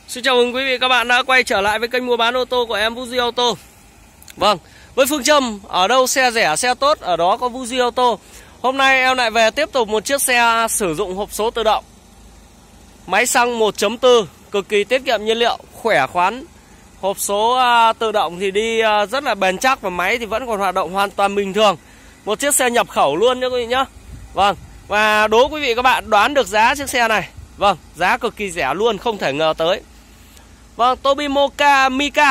Xin chào mừng quý vị các bạn đã quay trở lại với kênh mua bán ô tô của em Vũ Duy Auto. Vâng, với phương châm ở đâu xe rẻ xe tốt, ở đó có Vũ Duy Auto. Hôm nay em lại về tiếp tục một chiếc xe sử dụng hộp số tự động, máy xăng 1.4, cực kỳ tiết kiệm nhiên liệu, khỏe khoắn. Hộp số tự động thì đi rất là bền chắc và máy thì vẫn còn hoạt động hoàn toàn bình thường. Một chiếc xe nhập khẩu luôn nha quý vị nhá. Vâng, và đố quý vị các bạn đoán được giá chiếc xe này. Vâng, giá cực kỳ rẻ luôn, không thể ngờ tới. Vâng, Tobii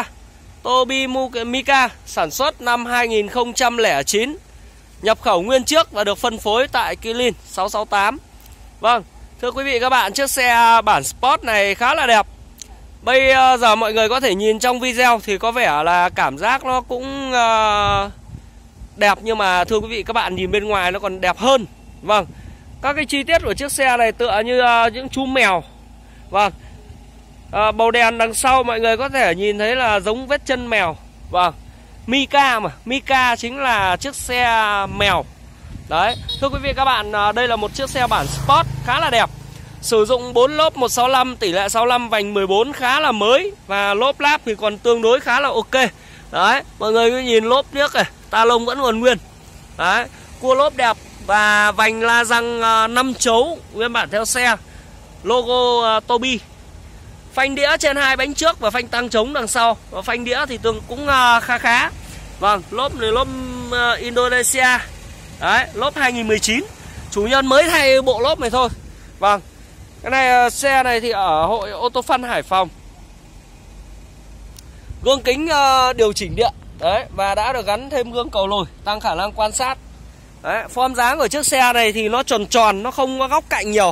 Mika sản xuất năm 2009, nhập khẩu nguyên chiếc và được phân phối tại Kilin 668. Vâng, thưa quý vị các bạn, chiếc xe bản Sport này khá là đẹp. Bây giờ mọi người có thể nhìn trong video thì có vẻ là cảm giác nó cũng đẹp, nhưng mà thưa quý vị các bạn, nhìn bên ngoài nó còn đẹp hơn. Vâng, các cái chi tiết của chiếc xe này tựa như những chú mèo. Vâng, bầu đèn đằng sau mọi người có thể nhìn thấy là giống vết chân mèo. Vâng, Mika mà, Mika chính là chiếc xe mèo. Đấy, thưa quý vị các bạn, đây là một chiếc xe bản Sport khá là đẹp. Sử dụng 4 lốp 165, tỷ lệ 65 vành 14 khá là mới. Và lốp láp thì còn tương đối khá là ok. Đấy, mọi người cứ nhìn lốp trước này, ta lông vẫn còn nguyên. Đấy, cua lốp đẹp. Và vành la răng 5 chấu nguyên bản theo xe, logo Tobii. Phanh đĩa trên hai bánh trước và phanh tăng trống đằng sau. Và phanh đĩa thì cũng khá khá. Vâng, lốp này lốp Indonesia. Đấy, lốp 2019. Chủ nhân mới thay bộ lốp này thôi. Vâng, cái này xe này thì ở hội ô tô Fun Hải Phòng. Gương kính điều chỉnh điện. Đấy, và đã được gắn thêm gương cầu lồi, tăng khả năng quan sát. Đấy, form dáng của chiếc xe này thì nó tròn tròn, nó không có góc cạnh nhiều.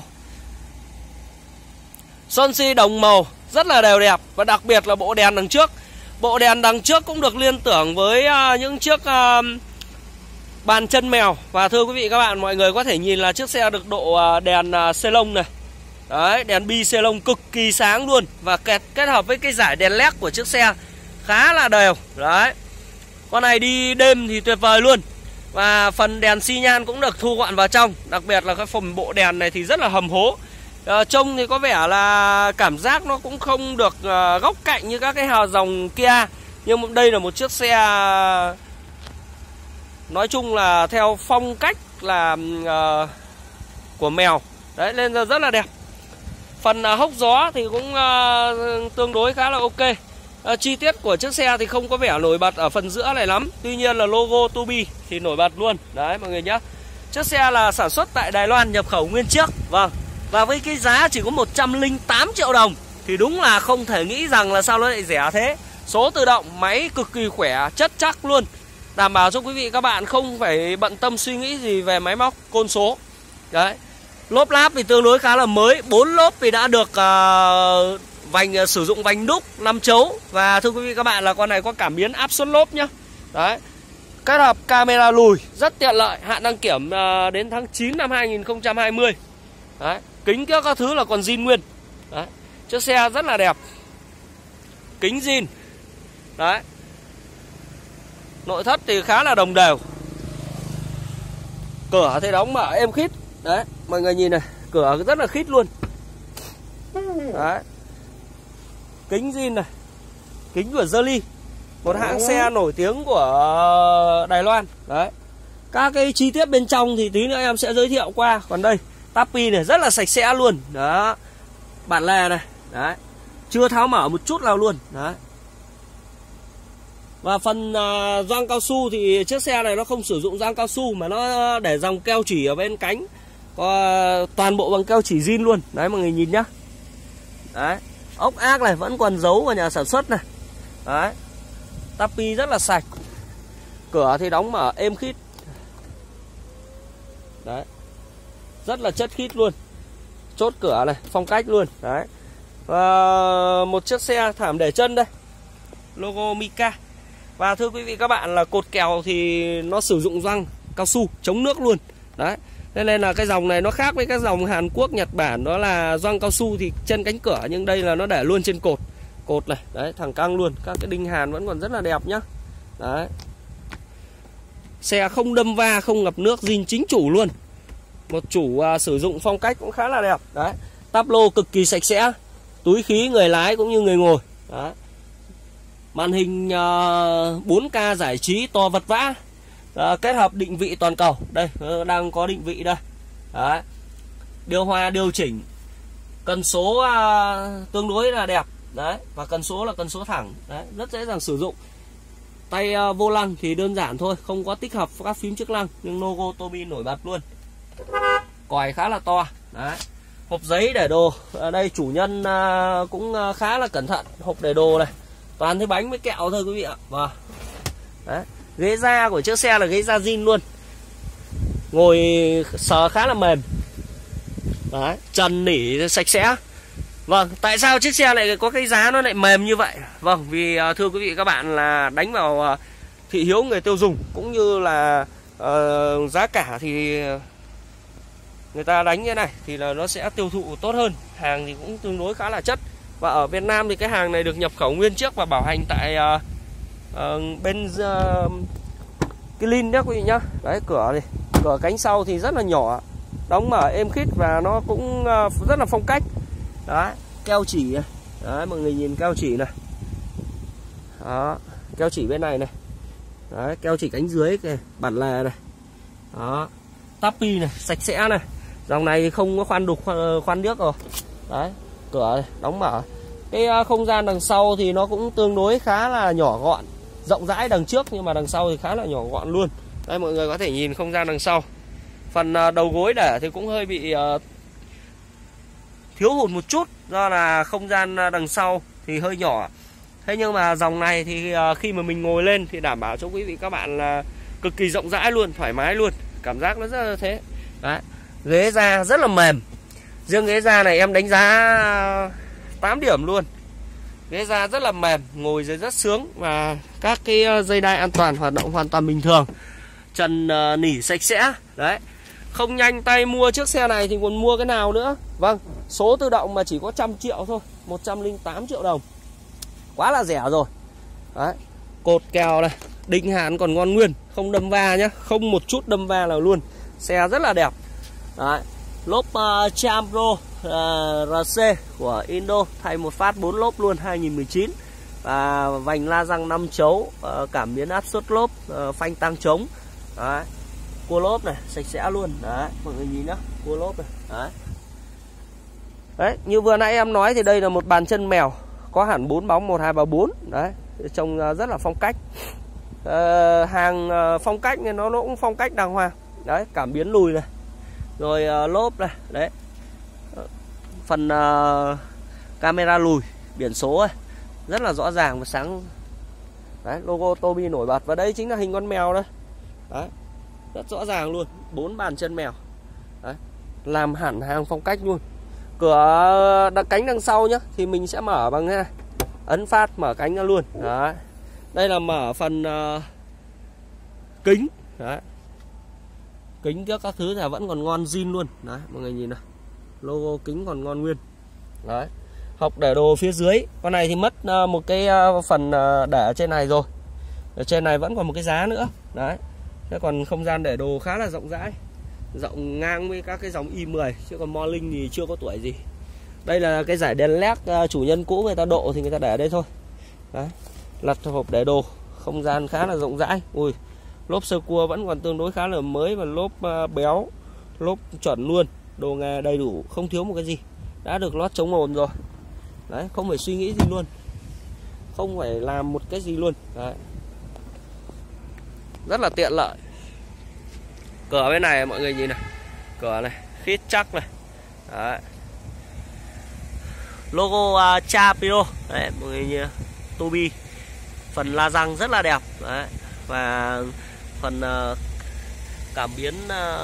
Son xi đồng màu rất là đều đẹp. Và đặc biệt là bộ đèn đằng trước. Bộ đèn đằng trước cũng được liên tưởng với những chiếc bàn chân mèo. Và thưa quý vị các bạn, mọi người có thể nhìn là chiếc xe được độ đèn xê lông này. Đấy, đèn bi xê lông cực kỳ sáng luôn. Và kết hợp với cái dải đèn led của chiếc xe khá là đều. Đấy, con này đi đêm thì tuyệt vời luôn. Và phần đèn xi nhan cũng được thu gọn vào trong. Đặc biệt là cái phần bộ đèn này thì rất là hầm hố. Trông thì có vẻ là cảm giác nó cũng không được góc cạnh như các cái dòng Kia. Nhưng đây là một chiếc xe nói chung là theo phong cách là của mèo. Đấy, nên là rất là đẹp. Phần hốc gió thì cũng tương đối khá là ok. Chi tiết của chiếc xe thì không có vẻ nổi bật ở phần giữa này lắm. Tuy nhiên là logo Tobii thì nổi bật luôn. Đấy mọi người nhé. Chiếc xe là sản xuất tại Đài Loan, nhập khẩu nguyên chiếc. Vâng, và với cái giá chỉ có 108 triệu đồng thì đúng là không thể nghĩ rằng là sao nó lại rẻ thế. Số tự động, máy cực kỳ khỏe, chất chắc luôn. Đảm bảo cho quý vị các bạn không phải bận tâm suy nghĩ gì về máy móc, côn số. Đấy, lốp láp thì tương đối khá là mới. 4 lốp thì đã được sử dụng vành đúc 5 chấu. Và thưa quý vị các bạn là con này có cảm biến áp suất lốp nhá. Đấy, kết hợp camera lùi rất tiện lợi. Hạn đăng kiểm đến tháng 9 năm 2020. Đấy, kính các thứ là còn zin nguyên. Đấy, chiếc xe rất là đẹp, kính zin. Đấy, nội thất thì khá là đồng đều. Cửa thì đóng mở êm khít. Đấy, mọi người nhìn này, cửa rất là khít luôn. Đấy, kính zin này, kính của Geely, một hãng xe nổi tiếng của Đài Loan. Đấy, các cái chi tiết bên trong thì tí nữa em sẽ giới thiệu qua. Còn đây, tapi này rất là sạch sẽ luôn. Đó, bản lề này. Đấy, chưa tháo mở một chút nào luôn. Đấy, và phần gioăng cao su thì chiếc xe này nó không sử dụng gioăng cao su mà nó để dòng keo chỉ ở bên cánh. Toàn bộ bằng keo chỉ zin luôn. Đấy mọi người nhìn nhá. Đấy, ốc ác này vẫn còn dấu vào nhà sản xuất này. Đấy, tapi rất là sạch. Cửa thì đóng mở êm khít. Đấy, rất là chất khít luôn. Chốt cửa này, phong cách luôn. Đấy, và một chiếc xe thảm để chân đây, logo Mika. Và thưa quý vị các bạn là cột kèo thì nó sử dụng gioăng cao su chống nước luôn. Đấy, nên là cái dòng này nó khác với các dòng Hàn Quốc, Nhật Bản. Đó là gioăng cao su thì chân cánh cửa, nhưng đây là nó để luôn trên cột. Cột này, đấy, thẳng căng luôn. Các cái đinh hàn vẫn còn rất là đẹp nhá. Đấy, xe không đâm va, không ngập nước, zin chính chủ luôn. Một chủ sử dụng phong cách cũng khá là đẹp. Đấy, táp lô cực kỳ sạch sẽ. túi khí người lái cũng như người ngồi. Đấy. Màn hình 4K giải trí to vật vã, kết hợp định vị toàn cầu. Đây, đang có định vị đây. Đấy. Điều hòa điều chỉnh, cần số tương đối là đẹp. Đấy, và cần số là cần số thẳng. Đấy, rất dễ dàng sử dụng. Tay vô lăng thì đơn giản thôi, không có tích hợp các phím chức năng, nhưng logo Tobii nổi bật luôn. Còi khá là to. Đấy. Hộp giấy để đồ. Ở đây chủ nhân cũng khá là cẩn thận. Hộp để đồ này, toàn thấy bánh với kẹo thôi quý vị ạ. Và đấy. Ghế da của chiếc xe là ghế da zin luôn, ngồi sờ khá là mềm. Đấy. Trần nỉ sạch sẽ. Vâng, tại sao chiếc xe lại có cái giá nó lại mềm như vậy? Vâng, vì thưa quý vị các bạn là đánh vào thị hiếu người tiêu dùng, cũng như là giá cả thì người ta đánh như này thì là nó sẽ tiêu thụ tốt hơn. Hàng thì cũng tương đối khá là chất. Và ở Việt Nam thì cái hàng này được nhập khẩu nguyên chiếc và bảo hành tại bên Kilin nhé quý vị nhá. Đấy, cửa này, cửa cánh sau thì rất là nhỏ, đóng mở êm khít và nó cũng rất là phong cách. Đấy, keo chỉ này. Đấy, mọi người nhìn keo chỉ này. Đó, keo chỉ bên này này. Đấy, keo chỉ cánh dưới kìa, bản lề này. Đó, tapi này, sạch sẽ này. Dòng này thì không có khoan đục, khoan điếc rồi. Đấy, cửa này, đóng mở. Cái không gian đằng sau thì nó cũng tương đối khá là nhỏ gọn, rộng rãi đằng trước nhưng mà đằng sau thì khá là nhỏ gọn luôn. Đây, mọi người có thể nhìn không gian đằng sau. Phần đầu gối để thì cũng hơi bị thiếu hụt một chút, do là không gian đằng sau thì hơi nhỏ. Thế nhưng mà dòng này thì khi mà mình ngồi lên thì đảm bảo cho quý vị các bạn là cực kỳ rộng rãi luôn, thoải mái luôn. Cảm giác nó rất là thế. Đấy. Ghế da rất là mềm. Riêng ghế da này em đánh giá 8 điểm luôn. Ghế da rất là mềm, ngồi dưới rất sướng. Và các cái dây đai an toàn hoạt động hoàn toàn bình thường. Trần nỉ sạch sẽ. Đấy. Không nhanh tay mua chiếc xe này thì còn mua cái nào nữa. Vâng, số tự động mà chỉ có 100 triệu thôi, 108 triệu đồng. Quá là rẻ rồi. Đấy. Cột kèo này, đinh hàn còn ngon nguyên, không đâm va nhá, không một chút đâm va nào luôn. Xe rất là đẹp. Đấy. Lốp Champro RC của Indo, thay một phát 4 lốp luôn 2019. Và vành la răng 5 chấu, cảm biến áp suất lốp, phanh tăng trống. Đấy. Cua lốp này, sạch sẽ luôn. Đấy, mọi người nhìn nhá, cua lốp này. Đấy. Đấy, như vừa nãy em nói thì đây là một bàn chân mèo, có hẳn 4 bóng 1 2 3 4. Đấy, trông rất là phong cách. Hàng phong cách nên nó cũng phong cách đàng hoàng. Đấy, cảm biến lùi này. Rồi lốp này, đấy. Phần camera lùi, biển số ấy, rất là rõ ràng và sáng. Đấy, logo Tobii nổi bật và đây chính là hình con mèo đây. Đấy. Rất rõ ràng luôn, 4 bàn chân mèo. Đấy. Làm hẳn hàng phong cách luôn. Cửa cánh đằng sau nhá thì mình sẽ mở bằng thế này, ấn phát mở cánh ra luôn. Đấy. Đây là mở phần kính. Đấy. Kính trước các thứ thì vẫn còn ngon zin luôn. Đấy, mọi người nhìn này, logo kính còn ngon nguyên. Đấy. Hộc để đồ phía dưới. Con này thì mất một cái phần để ở trên này rồi. Ở trên này vẫn còn một cái giá nữa. Đấy. Thế còn không gian để đồ khá là rộng rãi, rộng ngang với các cái dòng i10, chứ còn Morning thì chưa có tuổi gì. Đây là cái giải đèn led chủ nhân cũ người ta độ thì người ta để ở đây thôi. Đấy. Lật hộp để đồ, không gian khá là rộng rãi. Ui, lốp sơ cua vẫn còn tương đối khá là mới và lốp béo, lốp chuẩn luôn, đồ nghề đầy đủ, không thiếu một cái gì. Đã được lót chống ồn rồi. Đấy, không phải suy nghĩ gì luôn, không phải làm một cái gì luôn. Đấy. Rất là tiện lợi. Cửa bên này mọi người nhìn này, cửa này khít chắc này. Đấy. Logo Chapiro. Đấy, mọi người nhìn Tobii. Phần la răng rất là đẹp. Đấy. Và phần cảm biến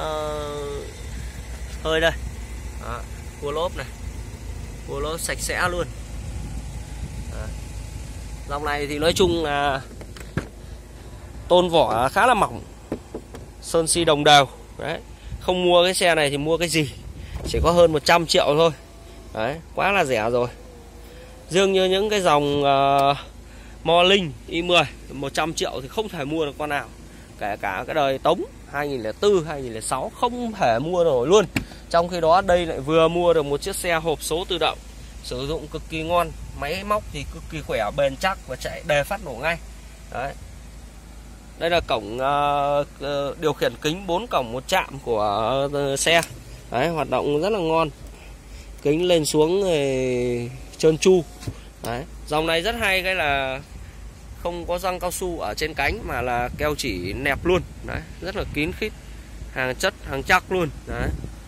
hơi đây. Đó. Cua lốp này, cua lốp sạch sẽ luôn. Đấy. Dòng này thì nói chung là tôn vỏ khá là mỏng, sơn xi đồng đều. Đấy. Không mua cái xe này thì mua cái gì, chỉ có hơn 100 triệu thôi. Đấy, quá là rẻ rồi. Riêng như những cái dòng Morning i10 100 triệu thì không thể mua được con nào. Kể cả cái đời Tống 2004, 2006 không thể mua nổi luôn. Trong khi đó đây lại vừa mua được một chiếc xe hộp số tự động sử dụng cực kỳ ngon, máy móc thì cực kỳ khỏe, bền chắc và chạy đề phát nổ ngay. Đấy. Đây là cổng điều khiển kính 4 cổng một chạm của xe. Đấy, hoạt động rất là ngon. Kính lên xuống trơn tru. Đấy, dòng này rất hay cái là không có răng cao su ở trên cánh mà là keo chỉ nẹp luôn. Đấy, rất là kín khít, hàng chất, hàng chắc luôn. Đấy,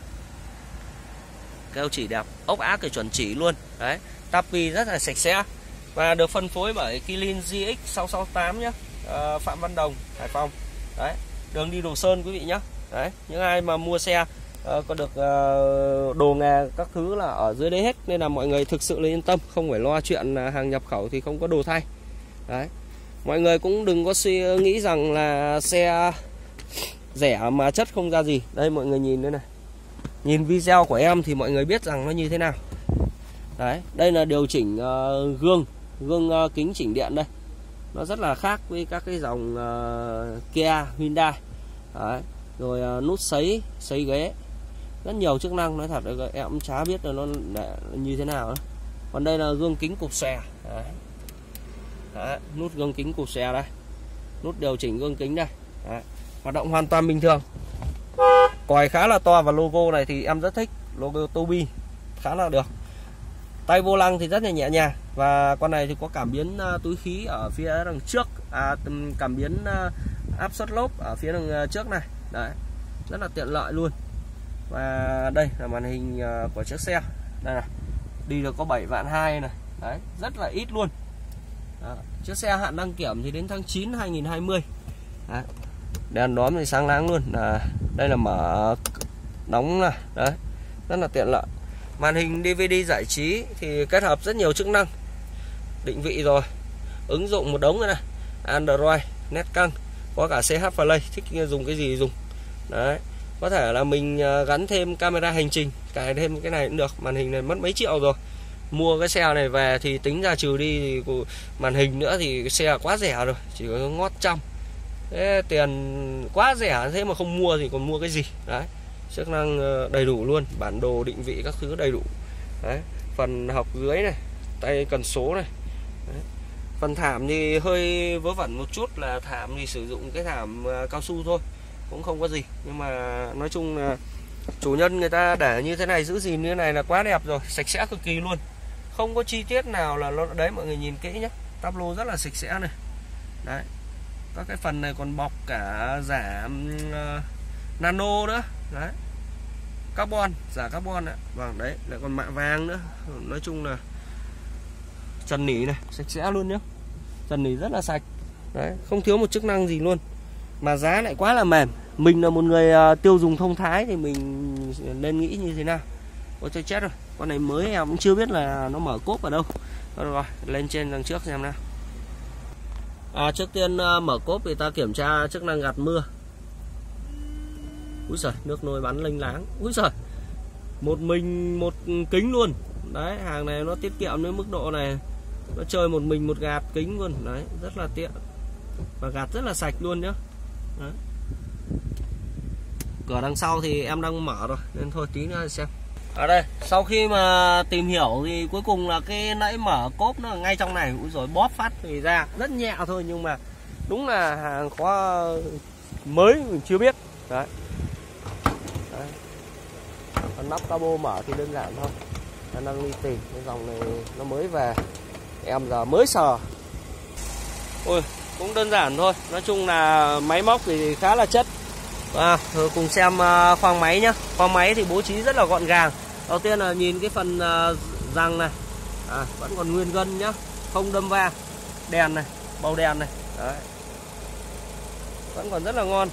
keo chỉ đẹp, ốc ác thì chuẩn chỉ luôn. Đấy, tapi rất là sạch sẽ và được phân phối bởi Kilin GX668 nhé, Phạm Văn Đồng, Hải Phòng. Đấy, đường đi Đồ Sơn quý vị nhé. Đấy, những ai mà mua xe có được đồ nghề các thứ là ở dưới đấy hết, nên là mọi người thực sự là yên tâm, không phải lo chuyện hàng nhập khẩu thì không có đồ thay. Đấy, mọi người cũng đừng có suy nghĩ rằng là xe rẻ mà chất không ra gì. Đây mọi người nhìn đây này, nhìn video của em thì mọi người biết rằng nó như thế nào. Đấy, đây là điều chỉnh gương kính chỉnh điện đây, nó rất là khác với các cái dòng Kia, Hyundai. Đấy, rồi nút sấy ghế, rất nhiều chức năng, nói thật là em cũng chả biết là nó như thế nào đó. Còn đây là gương kính cụp xòe. Đấy. Đấy, nút gương kính cụp xòe đây, nút điều chỉnh gương kính đây. Đấy, hoạt động hoàn toàn bình thường. Còi khá là to và logo này thì em rất thích, logo Tobii khá là được. Tay vô lăng thì rất là nhẹ nhàng, và con này thì có cảm biến túi khí ở phía đằng trước, cảm biến áp suất lốp ở phía đằng trước này. Đấy, rất là tiện lợi luôn. Và đây là màn hình của chiếc xe. Đây này, đi được có 7,2 vạn này. Đấy, rất là ít luôn. Đó. Chiếc xe hạn đăng kiểm thì đến tháng 9 2020. Đấy, đèn đóm thì sáng láng luôn. Đây là mở đóng này. Đấy, rất là tiện lợi. Màn hình DVD giải trí thì kết hợp rất nhiều chức năng. Định vị rồi, ứng dụng một đống nữa này, Android, nét căng, có cả CH Play, thích dùng cái gì dùng. Đấy, có thể là mình gắn thêm camera hành trình, cài thêm cái này cũng được. Màn hình này mất mấy triệu rồi. Mua cái xe này về thì tính ra trừ đi thì màn hình nữa thì cái xe quá rẻ rồi, chỉ có ngót trăm. Thế tiền quá rẻ thế mà không mua thì còn mua cái gì. Đấy, chức năng đầy đủ luôn, bản đồ định vị các thứ đầy đủ. Đấy, phần học dưới này, tay cần số này. Đấy, phần thảm thì hơi vớ vẩn một chút, là thảm thì sử dụng cái thảm cao su thôi, cũng không có gì. Nhưng mà nói chung là chủ nhân người ta để như thế này, giữ gìn như thế này là quá đẹp rồi, sạch sẽ cực kỳ luôn, không có chi tiết nào là nó đấy. Mọi người nhìn kỹ nhé, táp lô rất là sạch sẽ này. Đấy, các cái phần này còn bọc cả giả nano nữa. Đấy, carbon, giả carbon ạ. Vâng, đấy lại còn mạ vàng nữa. Nói chung là trần nỉ này sạch sẽ luôn nhá, trần nỉ rất là sạch. Đấy, không thiếu một chức năng gì luôn, mà giá lại quá là mềm. Mình là một người tiêu dùng thông thái thì mình nên nghĩ như thế nào. Ôi trời chết rồi, con này mới em cũng chưa biết là nó mở cốp ở đâu. Rồi, lên trên đằng trước xem nào. Trước tiên mở cốp thì ta kiểm tra chức năng gạt mưa. Úi giời, nước nôi bắn lênh láng. Úi giời, một kính luôn. Đấy, hàng này nó tiết kiệm đến mức độ này, nó chơi một mình một gạt kính luôn. Đấy, rất là tiện và gạt rất là sạch luôn nhá. Đấy, cửa đằng sau thì em đang mở rồi nên thôi tí nữa xem. Ở đây, sau khi mà tìm hiểu thì cuối cùng là cái nãy mở cốp nó ngay trong này. Úi rồi, bóp phát thì ra rất nhẹ thôi, nhưng mà đúng là hàng khóa mới mình chưa biết. Đấy, đấy. Còn nắp cabo mở thì đơn giản thôi, em đang đi tìm cái dòng này nó mới về, em giờ mới sờ. Ôi, cũng đơn giản thôi, nói chung là máy móc thì khá là chất. Rồi cùng xem khoang máy nhá. Khoang máy thì bố trí rất là gọn gàng. Đầu tiên là nhìn cái phần răng này, vẫn còn nguyên gân nhá, không đâm va. Đèn này, bầu đèn này. Đấy, vẫn còn rất là ngon.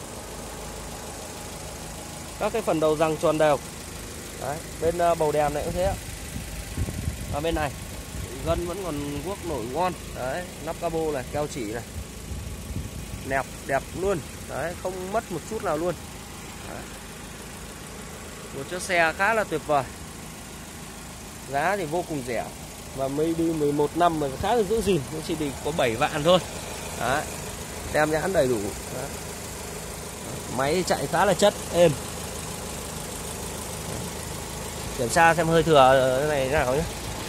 Các cái phần đầu răng tròn đều. Đấy, bên bầu đèn này cũng thế. Và bên này gân vẫn còn guốc nổi ngon. Đấy, nắp cabo này, keo chỉ này, nẹp đẹp luôn. Đấy, không mất một chút nào luôn. Đấy, một chiếc xe khá là tuyệt vời, giá thì vô cùng rẻ và mới đi 11 năm mà khá là giữ gìn. Nó chỉ đi có 7 vạn thôi. Đấy, tem nhãn đầy đủ. Đấy, máy chạy khá là chất, êm. Kiểm tra xem hơi thừa cái này thế nào nhé.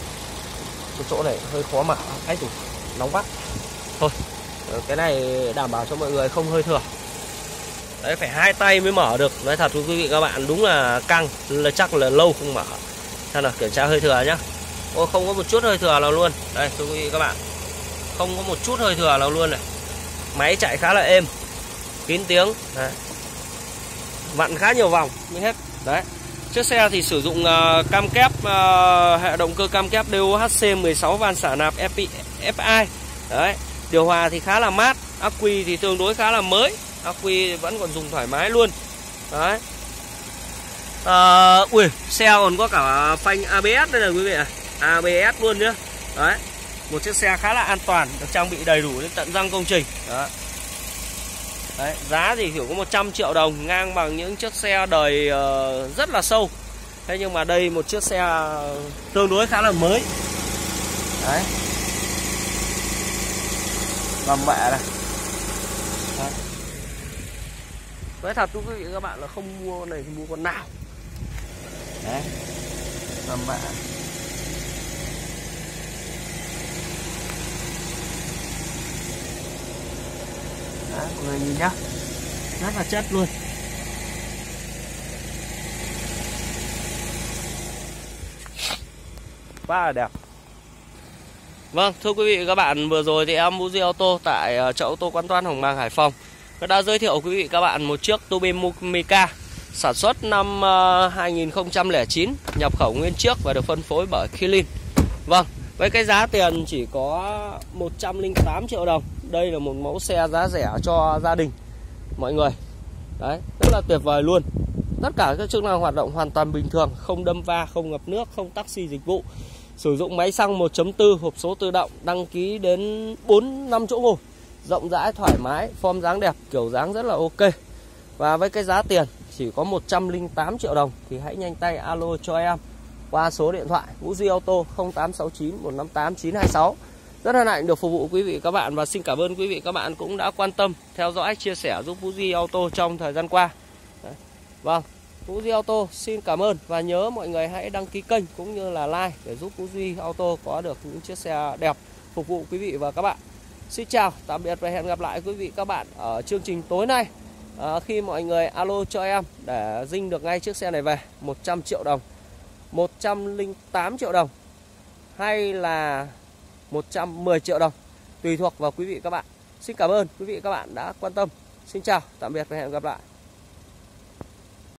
cái chỗ này hơi khó mở. Ấy rồi, nóng quá. Thôi, cái này đảm bảo cho mọi người không hơi thừa. Đấy, phải hai tay mới mở được. Nói thật với quý vị các bạn, đúng là căng, là chắc là lâu không mở. Xem nào, kiểm tra hơi thừa nhá. Ô, không có một chút hơi thừa nào luôn. Đây, thưa quý vị các bạn, không có một chút hơi thừa nào luôn này. Máy chạy khá là êm, kín tiếng. Đấy, vặn khá nhiều vòng mới hết. Đấy, chiếc xe thì sử dụng cam kép, hệ động cơ cam kép DOHC 16 van xả nạp FI. Đấy, điều hòa thì khá là mát. Ắc quy thì tương đối khá là mới. Ắc quy vẫn còn dùng thoải mái luôn. Đấy. Ui, xe còn có cả phanh ABS đây này quý vị ạ. ABS luôn nhá. Đấy, một chiếc xe khá là an toàn, được trang bị đầy đủ đến tận răng công trình. Đó. Đấy, giá thì kiểu có 100 triệu đồng, ngang bằng những chiếc xe đời rất là sâu. Thế nhưng mà đây một chiếc xe tương đối khá là mới. Đấy, bầm bẹ này. Đấy. Nói thật với quý vị các bạn là không mua con này thì mua con nào. Đấy, bầm bẹ. Đấy, mọi người nhìn nhá, rất là chất luôn. Quá là đẹp. Vâng, thưa quý vị các bạn, vừa rồi thì em Fuji Auto tại chợ ô tô Quán Toan Hồng Bàng, Hải Phòng đã giới thiệu quý vị các bạn một chiếc turbine Mica sản xuất năm 2009, nhập khẩu nguyên chiếc và được phân phối bởi Kilin. Vâng, với cái giá tiền chỉ có 108 triệu đồng. Đây là một mẫu xe giá rẻ cho gia đình mọi người. Đấy, rất là tuyệt vời luôn. Tất cả các chức năng hoạt động hoàn toàn bình thường, không đâm va, không ngập nước, không taxi dịch vụ. Sử dụng máy xăng 1.4, hộp số tự động, đăng ký đến 4-5 chỗ ngồi, rộng rãi thoải mái, form dáng đẹp, kiểu dáng rất là ok. Và với cái giá tiền chỉ có 108 triệu đồng thì hãy nhanh tay alo cho em qua số điện thoại Fuji Auto 0869 158 926. Rất hân hạnh được phục vụ quý vị các bạn và xin cảm ơn quý vị các bạn cũng đã quan tâm, theo dõi, chia sẻ giúp Fuji Auto trong thời gian qua. Đấy. Vâng, Fuji Auto xin cảm ơn và nhớ mọi người hãy đăng ký kênh cũng như là like để giúp Fuji Auto có được những chiếc xe đẹp phục vụ quý vị và các bạn. Xin chào, tạm biệt và hẹn gặp lại quý vị các bạn ở chương trình tối nay. Khi mọi người alo cho em để dinh được ngay chiếc xe này về 100 triệu đồng, 108 triệu đồng hay là 110 triệu đồng, tùy thuộc vào quý vị các bạn. Xin cảm ơn quý vị các bạn đã quan tâm. Xin chào, tạm biệt và hẹn gặp lại.